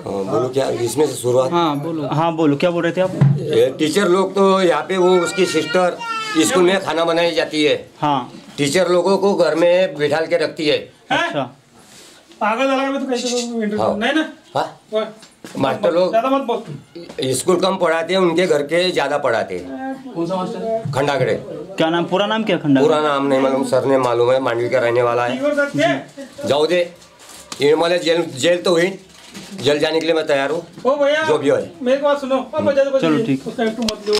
बोलो क्या इसमें से शुरुआत? हाँ बोलो। हाँ बोलो, क्या बोल रहे थे आप? टीचर लोग तो यहाँ पे वो उसकी सिस्टर स्कूल में खाना बनाई जाती है। हाँ। टीचर लोगों को घर में बिठाल के रखती है। अच्छा। पागल तो कैसे नहीं ना? हाँ मास्टर लोग ज्यादा मत बोल। स्कूल कम पढ़ाते हैं, उनके घर के ज्यादा पढ़ाते हैं। कौन सा मास्टर? खंडागड़े। क्या नाम, पूरा नाम क्या? खंडा? पूरा नाम नहीं मालूम, सर ने मालूम है, मांडवी का रहने वाला है। जाओ दे ये माले जेल तो हुई, जेल जाने के लिए मैं तैयार हूँ। ओ भैया जो भी हो। मेरी बात सुनो। चलो ठीक।